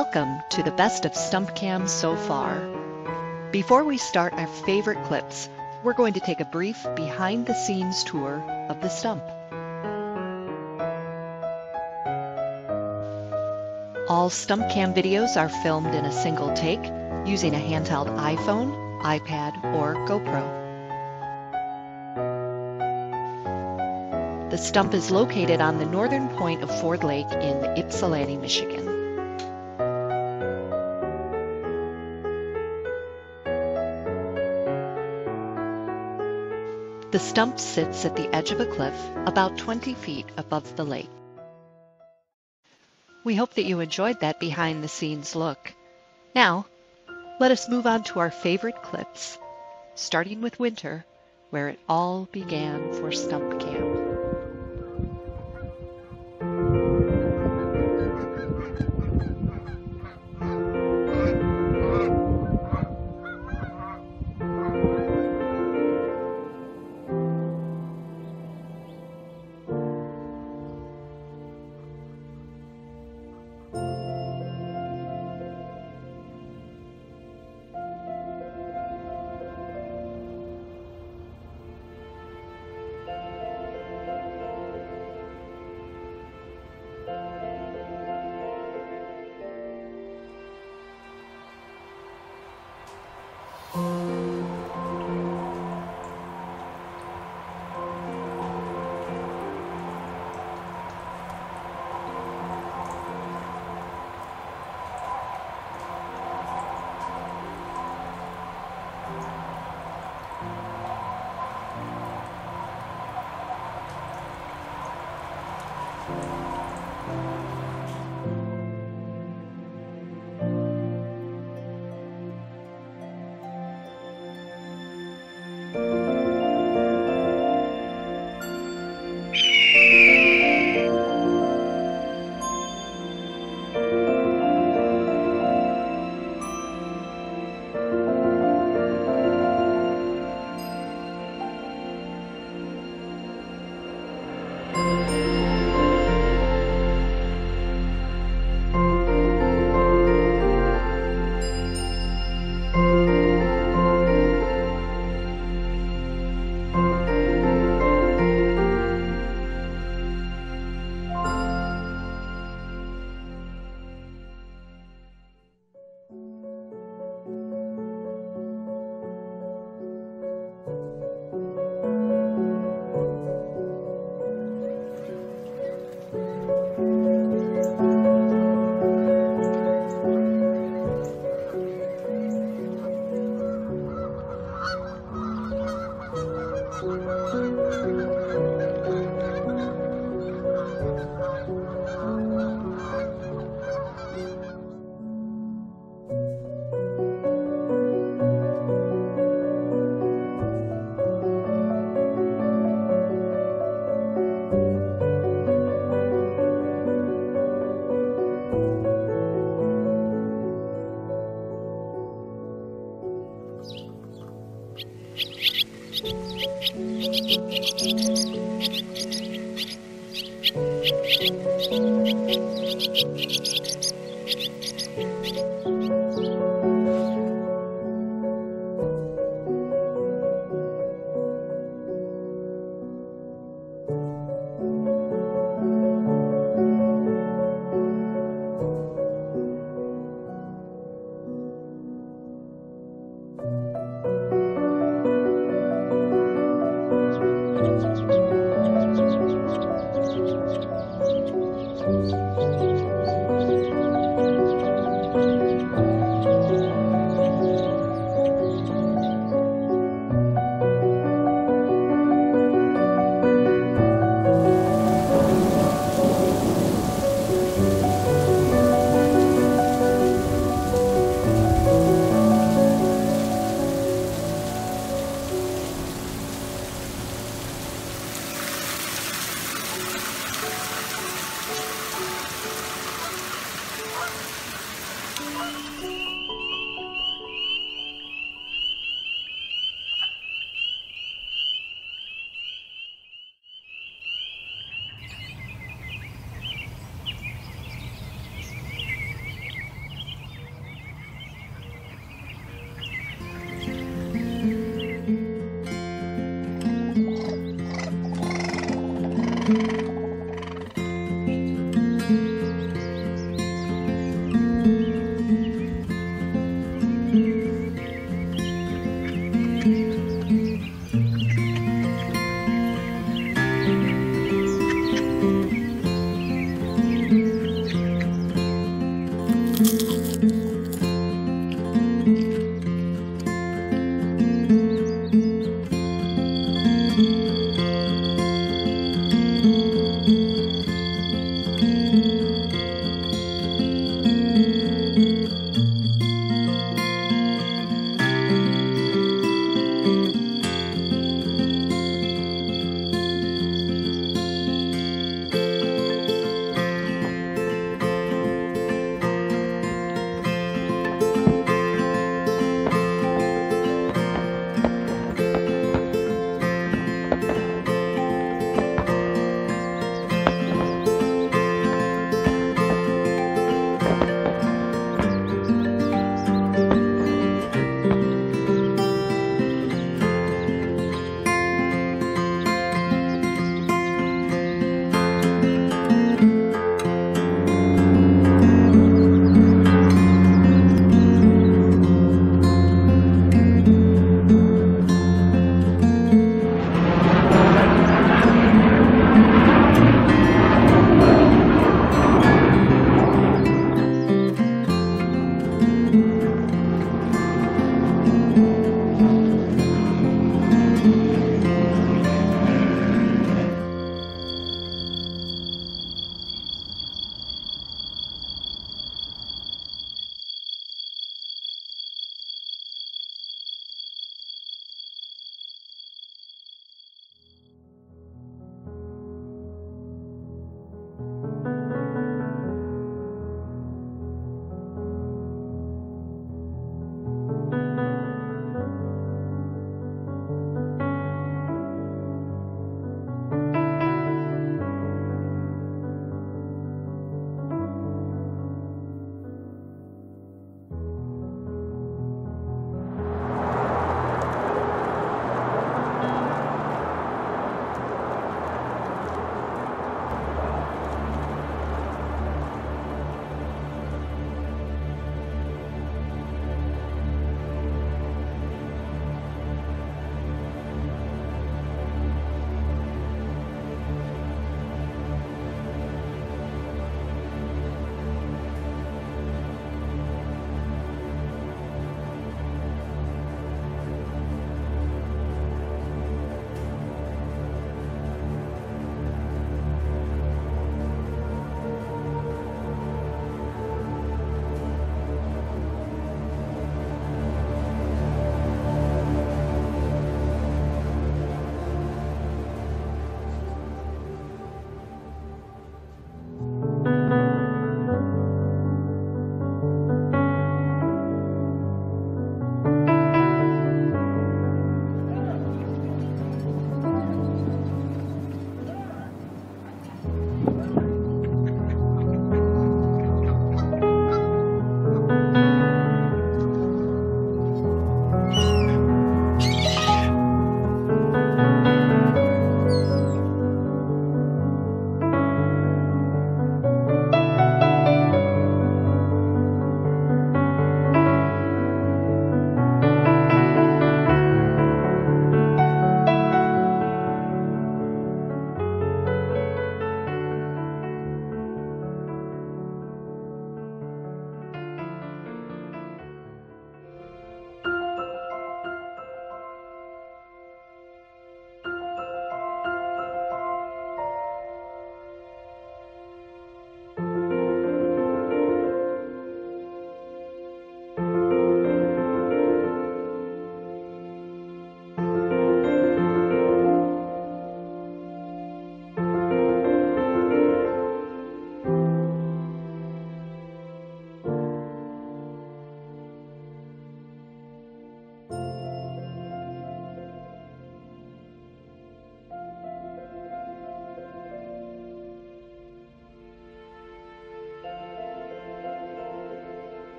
Welcome to the best of Stump Cam so far. Before we start our favorite clips, we're going to take a brief behind-the-scenes tour of the Stump. All Stump Cam videos are filmed in a single take using a handheld iPhone, iPad, or GoPro. The Stump is located on the northern point of Ford Lake in Ypsilanti, Michigan. The Stump sits at the edge of a cliff about 20 feet above the lake. We hope that you enjoyed that behind-the-scenes look. Now, let us move on to our favorite clips, starting with winter, where it all began for Stump Cam.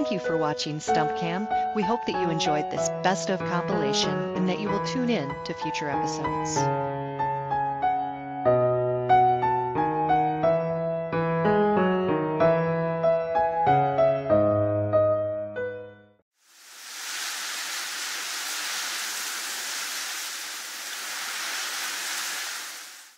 Thank you for watching Stump Cam. We hope that you enjoyed this best of compilation and that you will tune in to future episodes.